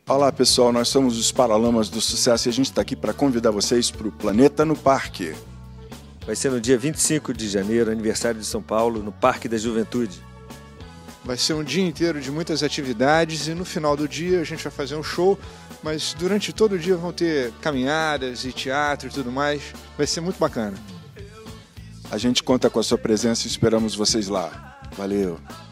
Olá pessoal, nós somos os Paralamas do Sucesso e a gente está aqui para convidar vocês para o Planeta no Parque. Vai ser no dia 25 de janeiro, aniversário de São Paulo, no Parque da Juventude. Vai ser um dia inteiro de muitas atividades e no final do dia a gente vai fazer um show, mas durante todo o dia vão ter caminhadas e teatro e tudo mais. Vai ser muito bacana. A gente conta com a sua presença e esperamos vocês lá. Valeu!